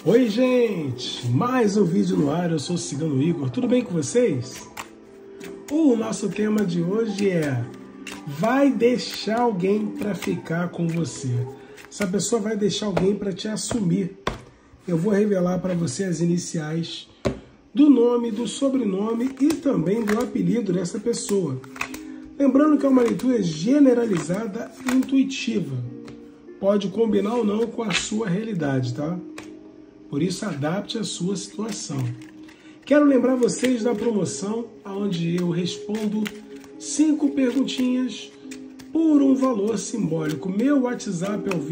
Oi, gente! Mais um vídeo no ar, eu sou o Cigano Igor, tudo bem com vocês? O nosso tema de hoje é: vai deixar alguém para ficar com você? Essa pessoa vai deixar alguém para te assumir. Eu vou revelar para você as iniciais do nome, do sobrenome e também do apelido dessa pessoa. Lembrando que é uma leitura generalizada e intuitiva. Pode combinar ou não com a sua realidade, tá? Por isso, adapte a sua situação. Quero lembrar vocês da promoção onde eu respondo 5 perguntinhas por um valor simbólico. Meu WhatsApp é o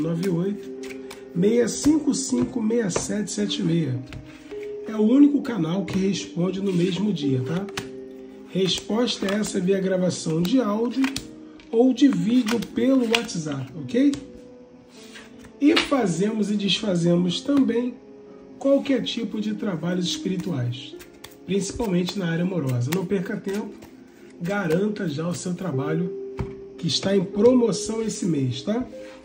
2198-655-6776. É o único canal que responde no mesmo dia, tá? Resposta é essa via gravação de áudio ou de vídeo pelo WhatsApp, ok? E fazemos e desfazemos também qualquer tipo de trabalhos espirituais, principalmente na área amorosa. Não perca tempo, garanta já o seu trabalho que está em promoção esse mês, tá?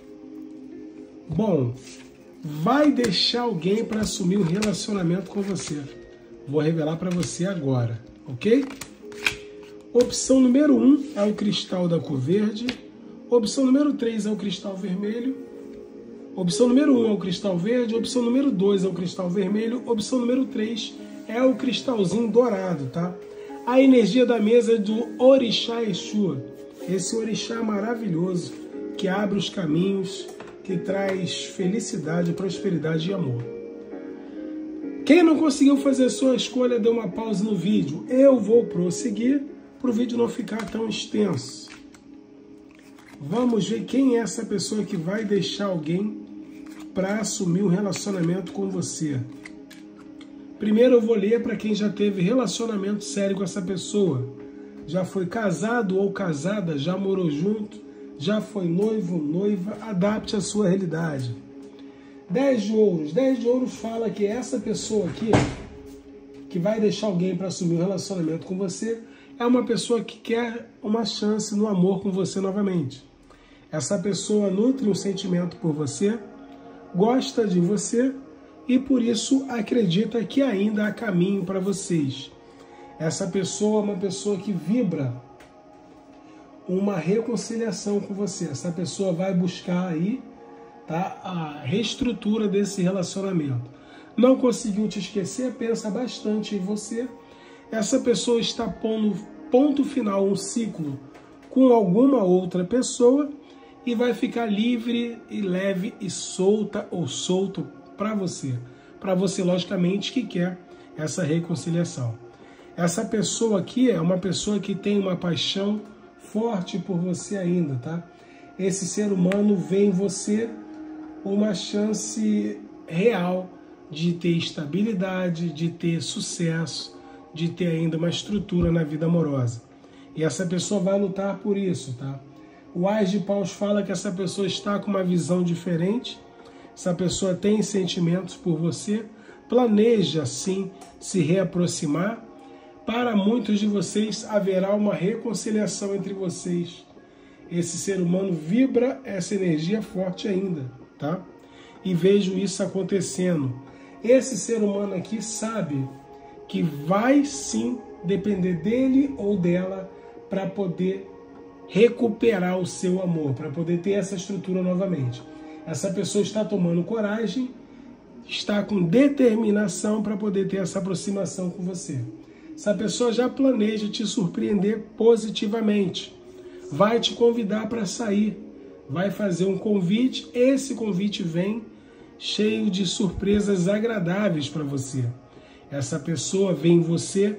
Bom, vai deixar alguém para assumir um relacionamento com você. Vou revelar para você agora, ok? Opção número 1 é o cristal da cor verde. Opção número 3 é o cristal vermelho. Opção número 1 é o cristal verde, opção número 2 é o cristal vermelho, opção número 3 é o cristalzinho dourado, tá? A energia da mesa é do Orixá Exu, esse orixá maravilhoso que abre os caminhos, que traz felicidade, prosperidade e amor. Quem não conseguiu fazer a sua escolha, dê uma pausa no vídeo. Eu vou prosseguir para o vídeo não ficar tão extenso. Vamos ver quem é essa pessoa que vai deixar alguém para assumir um relacionamento com você. Primeiro eu vou ler para quem já teve relacionamento sério com essa pessoa. Já foi casado ou casada, já morou junto, já foi noivo ou noiva, adapte a sua realidade. 10 de ouros. 10 de ouros fala que essa pessoa aqui, que vai deixar alguém para assumir um relacionamento com você, é uma pessoa que quer uma chance no amor com você novamente. Essa pessoa nutre um sentimento por você, gosta de você e por isso acredita que ainda há caminho para vocês. Essa pessoa é uma pessoa que vibra uma reconciliação com você. Essa pessoa vai buscar aí, tá, a reestrutura desse relacionamento. Não conseguiu te esquecer, pensa bastante em você. Essa pessoa está pondo ponto final, um ciclo com alguma outra pessoa e vai ficar livre e leve e solta ou solto para você. Para você, logicamente, que quer essa reconciliação. Essa pessoa aqui é uma pessoa que tem uma paixão forte por você ainda, tá? Esse ser humano vê em você uma chance real de ter estabilidade, de ter sucesso, de ter ainda uma estrutura na vida amorosa. E essa pessoa vai lutar por isso, tá? O Ás de Paus fala que essa pessoa está com uma visão diferente, essa pessoa tem sentimentos por você, planeja, sim, se reaproximar. Para muitos de vocês, haverá uma reconciliação entre vocês. Esse ser humano vibra essa energia forte ainda, tá? E vejo isso acontecendo. Esse ser humano aqui sabe que vai, sim, depender dele ou dela para poder recuperar o seu amor, para poder ter essa estrutura novamente. Essa pessoa está tomando coragem, está com determinação para poder ter essa aproximação com você. Essa pessoa já planeja te surpreender positivamente, vai te convidar para sair, vai fazer um convite, esse convite vem cheio de surpresas agradáveis para você. Essa pessoa vê em você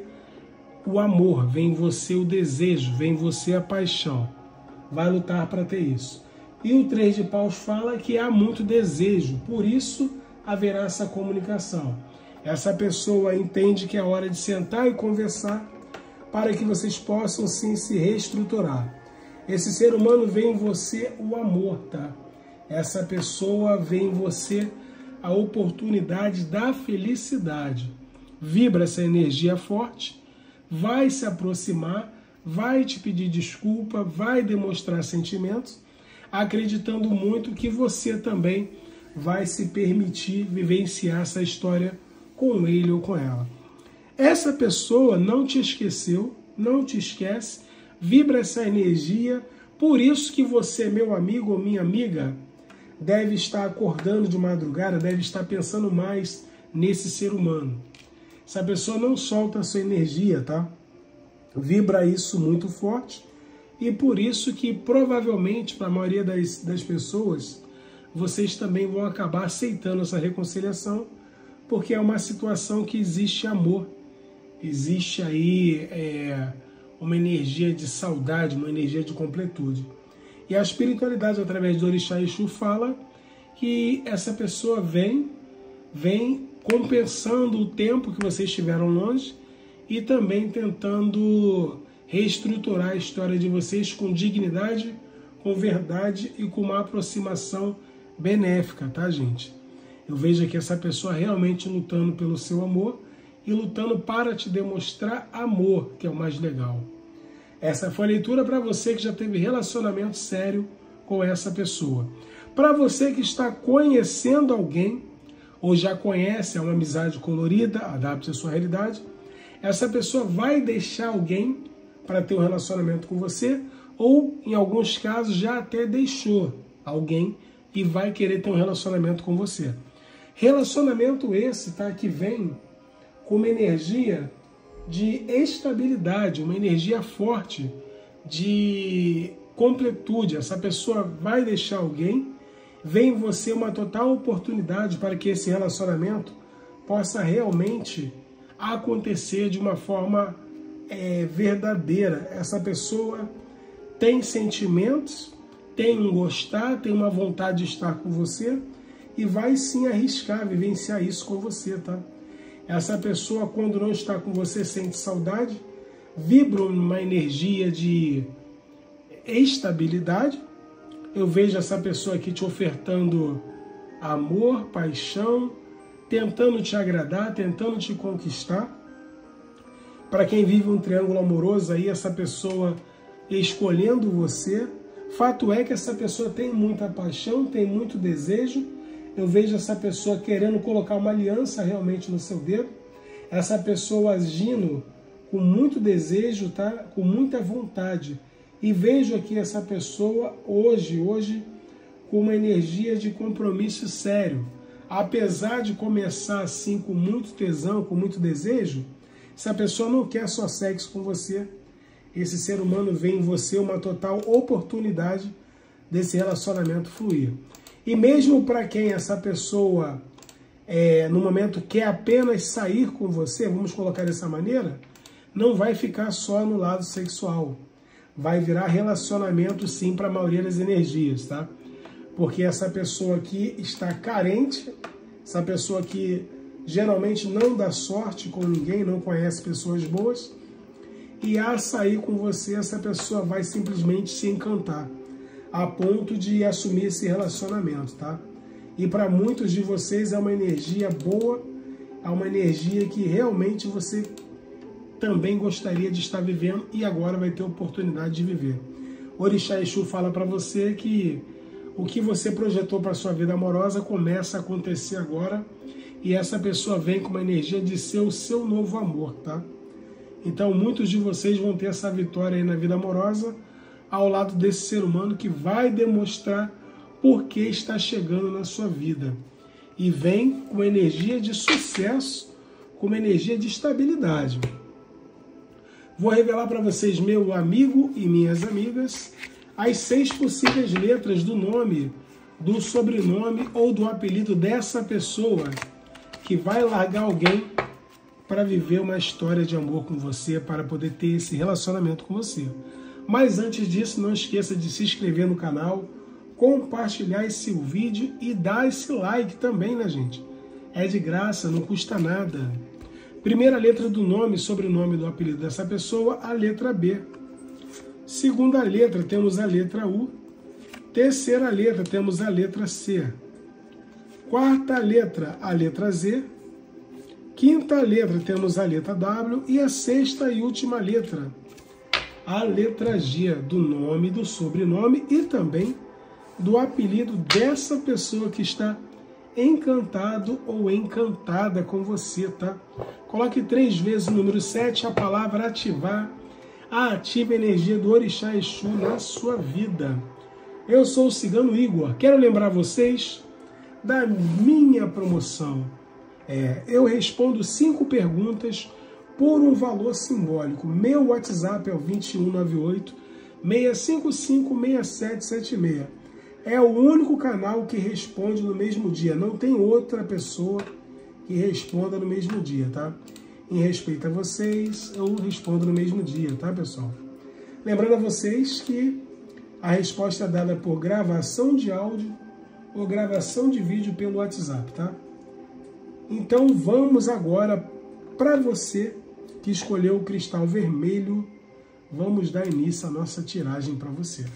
o amor, vem em você o desejo, vem em você a paixão. Vai lutar para ter isso. E o 3 de Paus fala que há muito desejo, por isso haverá essa comunicação. Essa pessoa entende que é hora de sentar e conversar para que vocês possam sim se reestruturar. Esse ser humano vê em você o amor, tá? Essa pessoa vê em você a oportunidade da felicidade. Vibra essa energia forte, vai se aproximar, vai te pedir desculpa, vai demonstrar sentimentos, acreditando muito que você também vai se permitir vivenciar essa história com ele ou com ela. Essa pessoa não te esqueceu, não te esquece, vibra essa energia, por isso que você, meu amigo ou minha amiga, deve estar acordando de madrugada, deve estar pensando mais nesse ser humano. Essa pessoa não solta a sua energia, tá? Vibra isso muito forte, e por isso que provavelmente, para a maioria das pessoas, vocês também vão acabar aceitando essa reconciliação, porque é uma situação que existe amor, existe aí uma energia de saudade, uma energia de completude. E a espiritualidade, através do Orixá Exu, fala que essa pessoa vem compensando o tempo que vocês estiveram longe e também tentando reestruturar a história de vocês com dignidade, com verdade e com uma aproximação benéfica, tá, gente? Eu vejo aqui essa pessoa realmente lutando pelo seu amor e lutando para te demonstrar amor, que é o mais legal. Essa foi a leitura para você que já teve relacionamento sério com essa pessoa. Para você que está conhecendo alguém, ou já conhece, é uma amizade colorida, adapte a sua realidade, essa pessoa vai deixar alguém para ter um relacionamento com você, ou em alguns casos já até deixou alguém e vai querer ter um relacionamento com você. Relacionamento esse, tá, que vem com uma energia de estabilidade, uma energia forte de completude. Essa pessoa vai deixar alguém, vem em você uma total oportunidade para que esse relacionamento possa realmente acontecer de uma forma verdadeira. Essa pessoa tem sentimentos, tem um gostar, tem uma vontade de estar com você e vai sim arriscar vivenciar isso com você, tá? Essa pessoa, quando não está com você, sente saudade, vibra numa energia de estabilidade. Eu vejo essa pessoa aqui te ofertando amor, paixão, tentando te agradar, tentando te conquistar. Para quem vive um triângulo amoroso, aí essa pessoa escolhendo você. Fato é que essa pessoa tem muita paixão, tem muito desejo. Eu vejo essa pessoa querendo colocar uma aliança realmente no seu dedo. Essa pessoa agindo com muito desejo, tá? Com muita vontade. E vejo aqui essa pessoa hoje com uma energia de compromisso sério. Apesar de começar assim com muito tesão, com muito desejo, essa pessoa não quer só sexo com você. Esse ser humano vê em você uma total oportunidade desse relacionamento fluir. E mesmo para quem essa pessoa, no momento, quer apenas sair com você, vamos colocar dessa maneira, não vai ficar só no lado sexual. Vai virar relacionamento sim para a maioria das energias, tá? Porque essa pessoa aqui está carente, essa pessoa aqui geralmente não dá sorte com ninguém, não conhece pessoas boas, e a sair com você, essa pessoa vai simplesmente se encantar, a ponto de assumir esse relacionamento, tá? E para muitos de vocês é uma energia boa, é uma energia que realmente você também gostaria de estar vivendo e agora vai ter oportunidade de viver. Orixá Exu fala para você que o que você projetou para sua vida amorosa começa a acontecer agora e essa pessoa vem com uma energia de ser o seu novo amor, tá? Então muitos de vocês vão ter essa vitória aí na vida amorosa ao lado desse ser humano que vai demonstrar por que está chegando na sua vida. E vem com uma energia de sucesso, com uma energia de estabilidade. Vou revelar para vocês, meu amigo e minhas amigas, as 6 possíveis letras do nome, do sobrenome ou do apelido dessa pessoa que vai largar alguém para viver uma história de amor com você, para poder ter esse relacionamento com você. Mas antes disso, não esqueça de se inscrever no canal, compartilhar esse vídeo e dar esse like também, né, gente? É de graça, não custa nada. Primeira letra do nome, sobrenome do apelido dessa pessoa, a letra B. Segunda letra, temos a letra U. Terceira letra, temos a letra C. Quarta letra, a letra Z. Quinta letra, temos a letra W. E a sexta e última letra, a letra G, do nome, do sobrenome e também do apelido dessa pessoa que está encantado ou encantada com você, tá? Coloque 3 vezes o número 7, a palavra ativar. Ative a energia do Orixá Exu na sua vida. Eu sou o Cigano Igor. Quero lembrar vocês da minha promoção. Eu respondo 5 perguntas por um valor simbólico. Meu WhatsApp é o 2198-655-6776. É o único canal que responde no mesmo dia. Não tem outra pessoa que responda no mesmo dia, tá? Em respeito a vocês, eu respondo no mesmo dia, tá, pessoal? Lembrando a vocês que a resposta é dada por gravação de áudio ou gravação de vídeo pelo WhatsApp, tá? Então vamos agora, para você que escolheu o cristal vermelho, vamos dar início à nossa tiragem para você.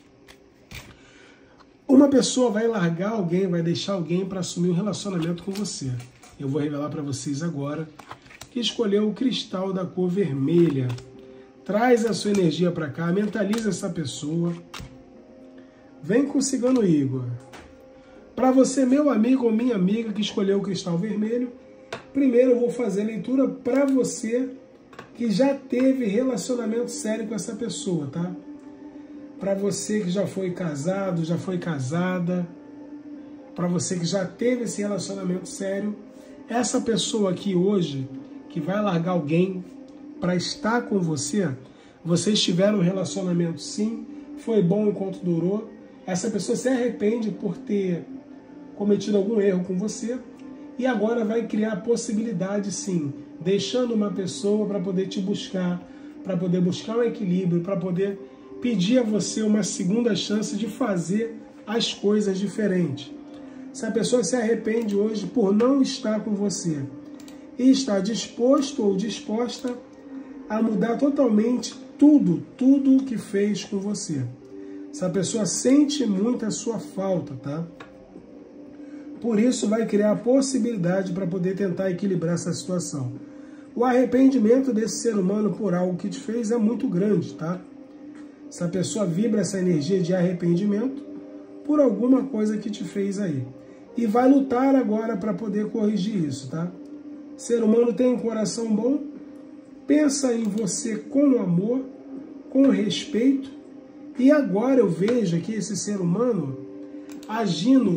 Uma pessoa vai largar alguém, vai deixar alguém para assumir um relacionamento com você. Eu vou revelar para vocês agora que escolheu o cristal da cor vermelha. Traz a sua energia para cá, mentaliza essa pessoa. Vem com o Cigano Igor. Para você, meu amigo ou minha amiga que escolheu o cristal vermelho, primeiro eu vou fazer a leitura para você que já teve relacionamento sério com essa pessoa, tá? Para você que já foi casado, já foi casada, para você que já teve esse relacionamento sério, essa pessoa aqui hoje, que vai largar alguém para estar com você, vocês tiveram um relacionamento sim, foi bom enquanto durou, essa pessoa se arrepende por ter cometido algum erro com você e agora vai criar a possibilidade sim, deixando uma pessoa para poder te buscar, para poder buscar um equilíbrio, para poder pedir a você uma segunda chance de fazer as coisas diferentes. Se a pessoa se arrepende hoje por não estar com você e está disposto ou disposta a mudar totalmente tudo que fez com você. Essa pessoa sente muito a sua falta, tá? Por isso vai criar a possibilidade para poder tentar equilibrar essa situação. O arrependimento desse ser humano por algo que te fez é muito grande, tá? Essa pessoa vibra essa energia de arrependimento por alguma coisa que te fez aí. E vai lutar agora para poder corrigir isso, tá? Ser humano tem um coração bom, pensa em você com amor, com respeito, e agora eu vejo aqui esse ser humano agindo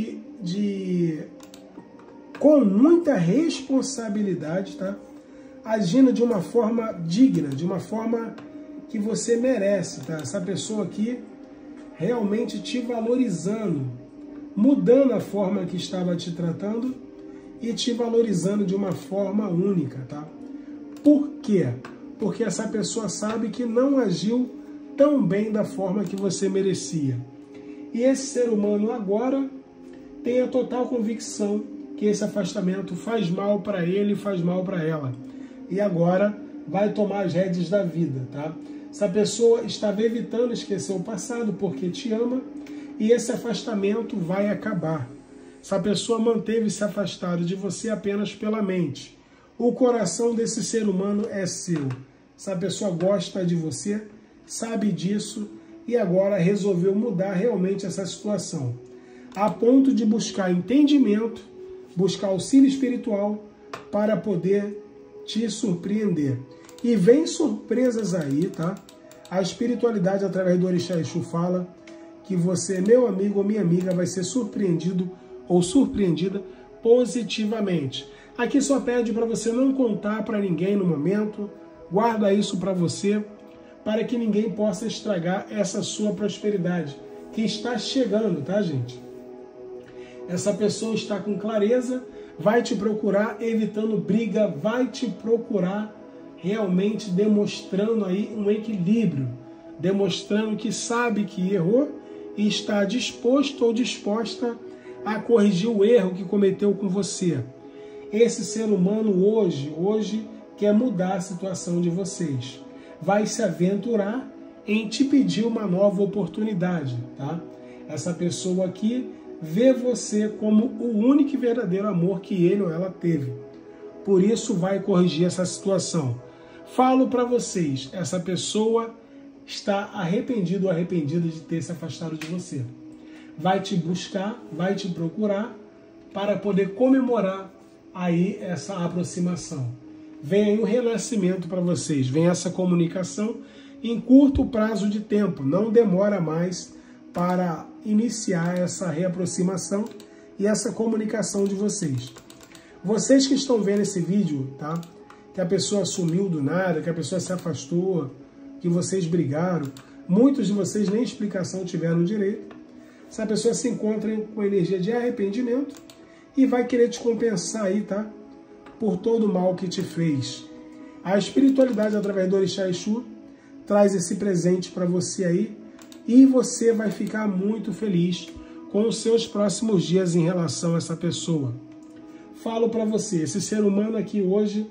com muita responsabilidade, tá? Agindo de uma forma digna, de uma forma que você merece, tá? Essa pessoa aqui realmente te valorizando, mudando a forma que estava te tratando e te valorizando de uma forma única, tá? Por quê? Porque essa pessoa sabe que não agiu tão bem da forma que você merecia. E esse ser humano agora tem a total convicção que esse afastamento faz mal para ele e faz mal para ela. E agora vai tomar as rédeas da vida, tá? Essa pessoa estava evitando esquecer o passado porque te ama e esse afastamento vai acabar. Essa pessoa manteve-se afastado de você apenas pela mente. O coração desse ser humano é seu. Essa pessoa gosta de você, sabe disso e agora resolveu mudar realmente essa situação. A ponto de buscar entendimento, buscar auxílio espiritual para poder te surpreender. E vem surpresas aí, tá? A espiritualidade através do Orixá Exu fala que você, meu amigo ou minha amiga, vai ser surpreendido ou surpreendida positivamente. Aqui só pede para você não contar para ninguém no momento, guarda isso para você, para que ninguém possa estragar essa sua prosperidade, que está chegando, tá, gente? Essa pessoa está com clareza, vai te procurar evitando briga, vai te procurar realmente demonstrando aí um equilíbrio, demonstrando que sabe que errou e está disposto ou disposta a corrigir o erro que cometeu com você. Esse ser humano hoje quer mudar a situação de vocês. Vai se aventurar em te pedir uma nova oportunidade, tá? Essa pessoa aqui vê você como o único e verdadeiro amor que ele ou ela teve. Por isso vai corrigir essa situação. Falo para vocês, essa pessoa está arrependido ou arrependida de ter se afastado de você. Vai te buscar, vai te procurar para poder comemorar aí essa aproximação. Vem aí um renascimento para vocês, vem essa comunicação em curto prazo de tempo, não demora mais para iniciar essa reaproximação e essa comunicação de vocês. Vocês que estão vendo esse vídeo, tá? Que a pessoa sumiu do nada, que a pessoa se afastou, que vocês brigaram, muitos de vocês nem explicação tiveram direito. Essa pessoa se encontra com energia de arrependimento e vai querer te compensar aí, tá? Por todo o mal que te fez. A espiritualidade através do Orixá Exu traz esse presente para você aí e você vai ficar muito feliz com os seus próximos dias em relação a essa pessoa. Falo para você, esse ser humano aqui hoje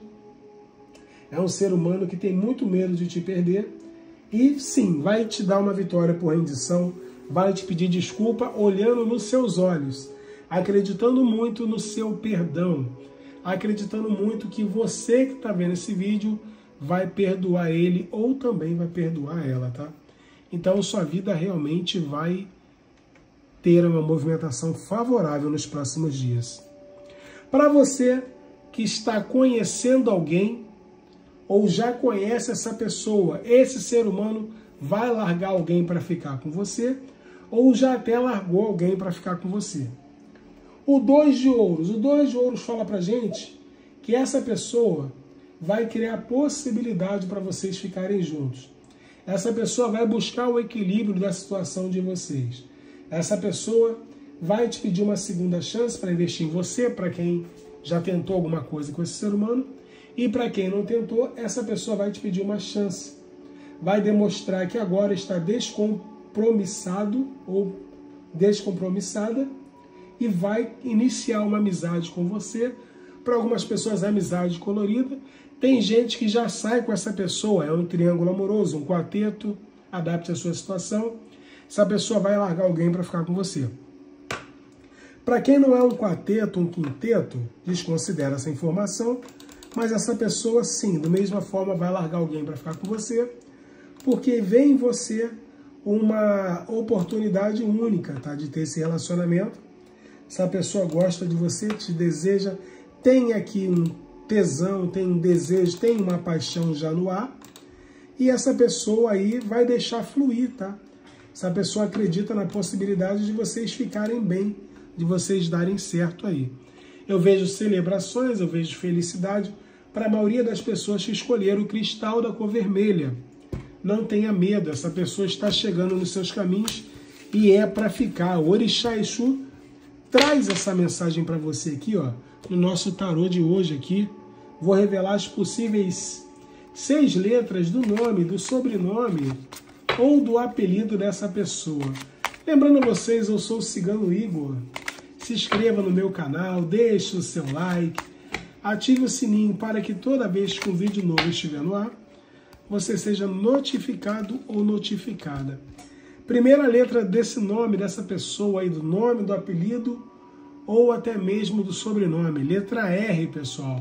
é um ser humano que tem muito medo de te perder e sim, vai te dar uma vitória por rendição, vai te pedir desculpa olhando nos seus olhos, acreditando muito no seu perdão, acreditando muito que você que está vendo esse vídeo vai perdoar ele ou também vai perdoar ela, tá? Então sua vida realmente vai ter uma movimentação favorável nos próximos dias. Para você que está conhecendo alguém ou já conhece essa pessoa, esse ser humano vai largar alguém para ficar com você ou já até largou alguém para ficar com você. O 2 de ouros. O 2 de ouros fala para gente que essa pessoa vai criar possibilidade para vocês ficarem juntos. Essa pessoa vai buscar o equilíbrio da situação de vocês. Essa pessoa vai te pedir uma segunda chance para investir em você, para quem já tentou alguma coisa com esse ser humano. E para quem não tentou, essa pessoa vai te pedir uma chance. Vai demonstrar que agora está descompromissado ou descompromissada e vai iniciar uma amizade com você. Para algumas pessoas, a amizade colorida. Tem gente que já sai com essa pessoa, é um triângulo amoroso, um quarteto, adapte a sua situação. Essa pessoa vai largar alguém para ficar com você. Para quem não é um quarteto, um quinteto, desconsidera essa informação, mas essa pessoa, sim, da mesma forma, vai largar alguém para ficar com você, porque vem em você uma oportunidade única, tá, de ter esse relacionamento. Essa pessoa gosta de você, te deseja, tem aqui um tesão, tem um desejo, tem uma paixão já no ar, e essa pessoa aí vai deixar fluir, tá? Essa pessoa acredita na possibilidade de vocês ficarem bem, de vocês darem certo aí. Eu vejo celebrações, eu vejo felicidade para a maioria das pessoas que escolheram o cristal da cor vermelha. Não tenha medo, essa pessoa está chegando nos seus caminhos e é para ficar. O Orixá Exu traz essa mensagem para você aqui, ó, no nosso tarô de hoje aqui. Vou revelar as possíveis 6 letras do nome, do sobrenome ou do apelido dessa pessoa. Lembrando a vocês, eu sou o Cigano Igor. Se inscreva no meu canal, deixe o seu like, ative o sininho para que toda vez que um vídeo novo estiver no ar, você seja notificado ou notificada. Primeira letra desse nome, dessa pessoa aí, do nome, do apelido ou até mesmo do sobrenome. Letra R, pessoal.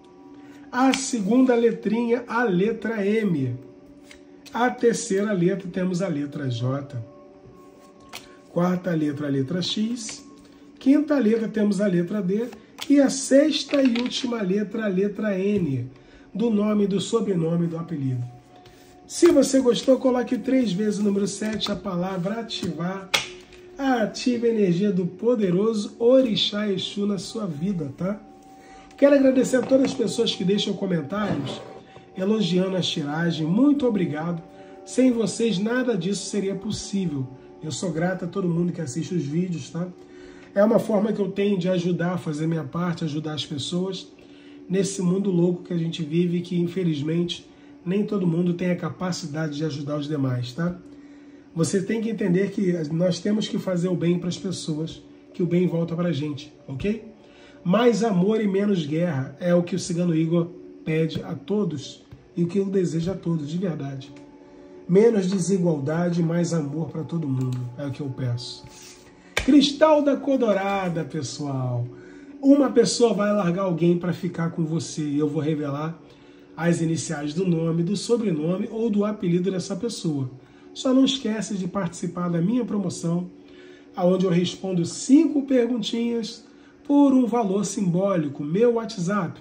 A segunda letrinha, a letra M. A terceira letra, temos a letra J. Quarta letra, a letra X. Quinta letra, temos a letra D. E a sexta e última letra, a letra N, do nome, do sobrenome, do apelido. Se você gostou, coloque 3 vezes o número 7, a palavra ativar. Ative a energia do poderoso Orixá Exu na sua vida, tá? Quero agradecer a todas as pessoas que deixam comentários elogiando a tiragem. Muito obrigado. Sem vocês, nada disso seria possível. Eu sou grato a todo mundo que assiste os vídeos, tá? É uma forma que eu tenho de ajudar, a fazer minha parte, ajudar as pessoas nesse mundo louco que a gente vive, que infelizmente nem todo mundo tem a capacidade de ajudar os demais, tá? Você tem que entender que nós temos que fazer o bem para as pessoas, que o bem volta para a gente, ok? Mais amor e menos guerra é o que o Cigano Igor pede a todos e o que eu desejo a todos, de verdade. Menos desigualdade, mais amor para todo mundo, é o que eu peço. Cristal da cor dourada, pessoal. Uma pessoa vai largar alguém para ficar com você e eu vou revelar as iniciais do nome, do sobrenome ou do apelido dessa pessoa. Só não esquece de participar da minha promoção, onde eu respondo 5 perguntinhas por um valor simbólico. Meu WhatsApp,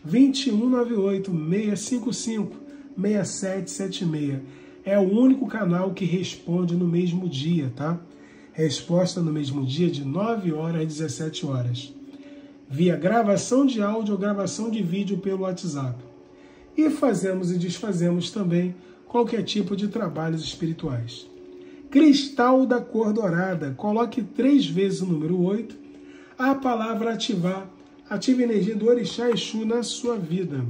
2198-655-6776. É o único canal que responde no mesmo dia, tá? Resposta no mesmo dia de 9 horas às 17 horas. Via gravação de áudio ou gravação de vídeo pelo WhatsApp. E fazemos e desfazemos também qualquer tipo de trabalhos espirituais. Cristal da cor dourada. Coloque 3 vezes o número 8. A palavra ativar. Ative a energia do Orixá Exu na sua vida.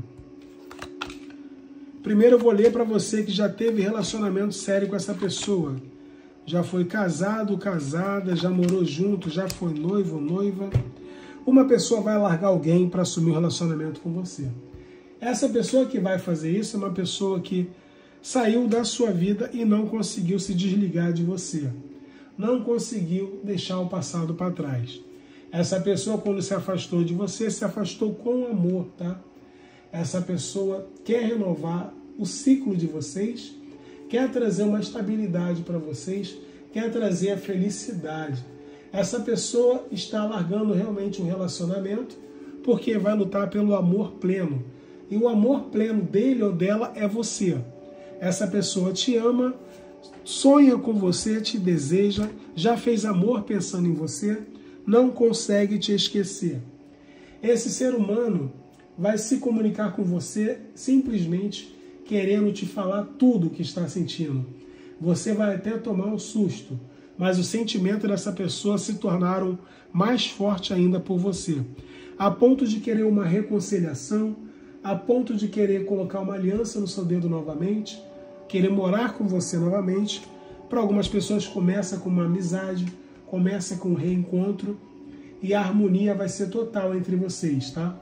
Primeiro eu vou ler para você que já teve relacionamento sério com essa pessoa. Já foi casado, casada, já morou junto, já foi noivo, noiva. Uma pessoa vai largar alguém para assumir um relacionamento com você. Essa pessoa que vai fazer isso é uma pessoa que saiu da sua vida e não conseguiu se desligar de você. Não conseguiu deixar o passado para trás. Essa pessoa, quando se afastou de você, se afastou com amor, tá? Essa pessoa quer renovar o ciclo de vocês, quer trazer uma estabilidade para vocês, quer trazer a felicidade. Essa pessoa está largando realmente um relacionamento porque vai lutar pelo amor pleno. E o amor pleno dele ou dela é você. Essa pessoa te ama, sonha com você, te deseja, já fez amor pensando em você, não consegue te esquecer. Esse ser humano vai se comunicar com você simplesmente querendo te falar tudo o que está sentindo. Você vai até tomar um susto, mas os sentimentos dessa pessoa se tornaram mais fortes ainda por você, a ponto de querer uma reconciliação, a ponto de querer colocar uma aliança no seu dedo novamente, querer morar com você novamente. Para algumas pessoas começa com uma amizade, começa com um reencontro e a harmonia vai ser total entre vocês, tá?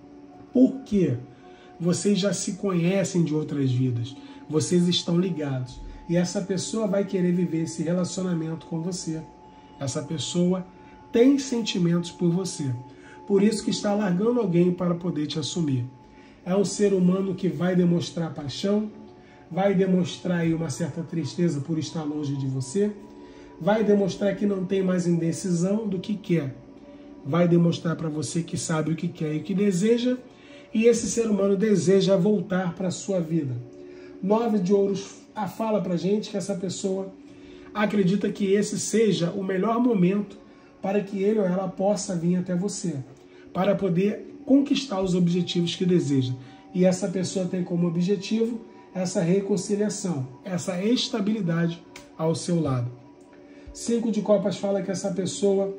Por quê? Vocês já se conhecem de outras vidas, vocês estão ligados e essa pessoa vai querer viver esse relacionamento com você. Essa pessoa tem sentimentos por você, por isso que está largando alguém para poder te assumir. É um ser humano que vai demonstrar paixão, vai demonstrar aí uma certa tristeza por estar longe de você, vai demonstrar que não tem mais indecisão do que quer, vai demonstrar para você que sabe o que quer e o que deseja, e esse ser humano deseja voltar para a sua vida. 9 de ouros fala para a gente que essa pessoa acredita que esse seja o melhor momento para que ele ou ela possa vir até você, para poder conquistar os objetivos que deseja. E essa pessoa tem como objetivo essa reconciliação, essa estabilidade ao seu lado. 5 de copas fala que essa pessoa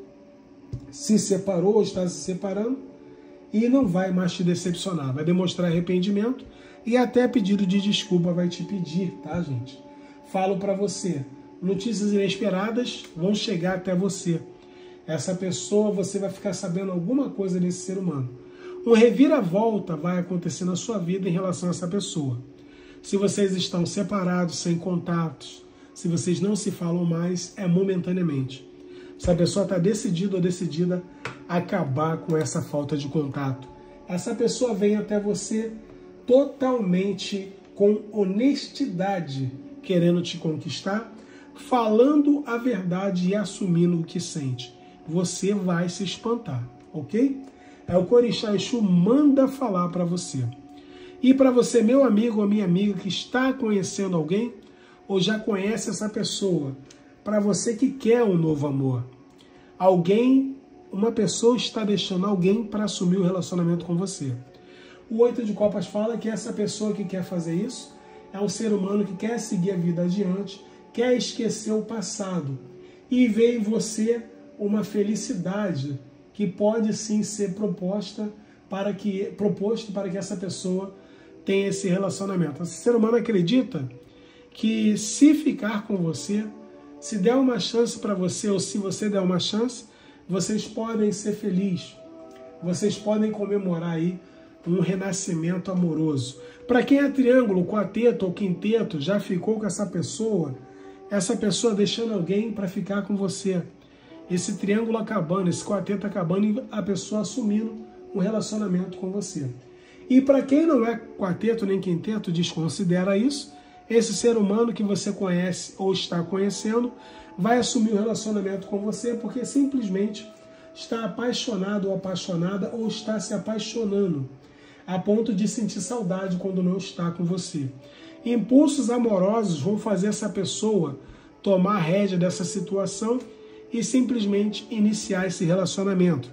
se separou ou está se separando e não vai mais te decepcionar, vai demonstrar arrependimento e até pedido de desculpa vai te pedir, tá, gente? Falo para você, notícias inesperadas vão chegar até você. Essa pessoa, você vai ficar sabendo alguma coisa desse ser humano. Um reviravolta vai acontecer na sua vida em relação a essa pessoa. Se vocês estão separados, sem contatos, se vocês não se falam mais, é momentaneamente. Se a pessoa está decidida ou decidida a acabar com essa falta de contato, essa pessoa vem até você totalmente com honestidade, querendo te conquistar, falando a verdade e assumindo o que sente. Você vai se espantar, ok? É o que o Orixá Exu manda falar para você. E para você, meu amigo ou minha amiga que está conhecendo alguém ou já conhece essa pessoa, para você que quer um novo amor, uma pessoa está deixando alguém para assumir o relacionamento com você. O 8 de copas fala que essa pessoa que quer fazer isso é um ser humano que quer seguir a vida adiante, quer esquecer o passado e vê em você uma felicidade que pode sim ser proposto para que essa pessoa tenha esse relacionamento. Esse ser humano acredita que se ficar com você, se der uma chance para você ou se você der uma chance, vocês podem ser felizes, vocês podem comemorar aí um renascimento amoroso. Para quem é triângulo, quarteto ou quinteto, já ficou com essa pessoa deixando alguém para ficar com você. Esse triângulo acabando, esse quarteto acabando e a pessoa assumindo um relacionamento com você. E para quem não é quarteto nem quinteto, desconsidera isso, esse ser humano que você conhece ou está conhecendo vai assumir um relacionamento com você porque simplesmente está apaixonado ou apaixonada ou está se apaixonando, a ponto de sentir saudade quando não está com você. Impulsos amorosos vão fazer essa pessoa tomar a rédea dessa situação e simplesmente iniciar esse relacionamento.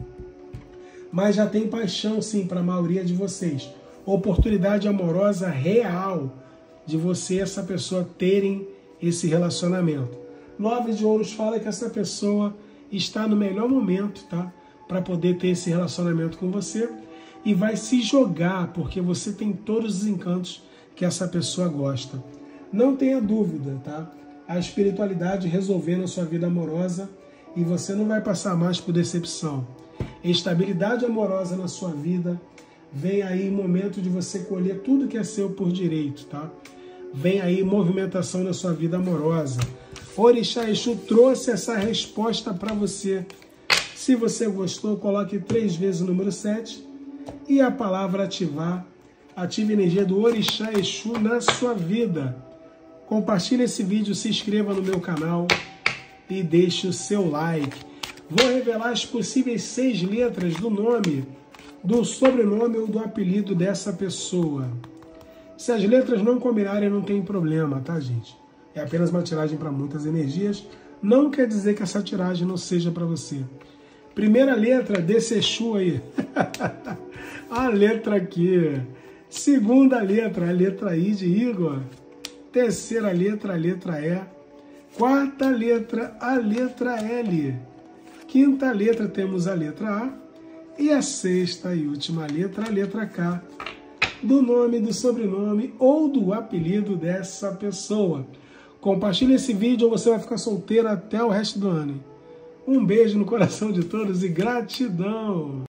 Mas já tem paixão sim para a maioria de vocês. Oportunidade amorosa real de você e essa pessoa terem esse relacionamento. 9 de ouros fala que essa pessoa está no melhor momento, tá? Para poder ter esse relacionamento com você e vai se jogar porque você tem todos os encantos que essa pessoa gosta. Não tenha dúvida, tá? A espiritualidade resolvendo a sua vida amorosa e você não vai passar mais por decepção. Estabilidade amorosa na sua vida, vem aí momento de você colher tudo que é seu por direito, tá? Vem aí movimentação na sua vida amorosa. Orixá Exu trouxe essa resposta para você. Se você gostou, coloque 3 vezes o número 7 e a palavra ativar. Ative a energia do Orixá Exu na sua vida. Compartilhe esse vídeo, se inscreva no meu canal e deixe o seu like. Vou revelar as possíveis 6 letras do nome, do sobrenome ou do apelido dessa pessoa. Se as letras não combinarem, não tem problema, tá, gente? É apenas uma tiragem para muitas energias. Não quer dizer que essa tiragem não seja para você. Primeira letra desse Exu aí. A letra Q. Segunda letra, a letra I de Igor. Terceira letra, a letra E. Quarta letra, a letra L. Quinta letra, temos a letra A. E a sexta e última letra, a letra K. Do nome, do sobrenome ou do apelido dessa pessoa. Compartilhe esse vídeo ou você vai ficar solteiro até o resto do ano. Um beijo no coração de todos e gratidão!